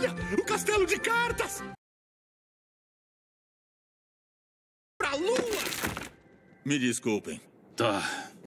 Olha, o castelo de cartas! Pra lua! Me desculpem. Tá.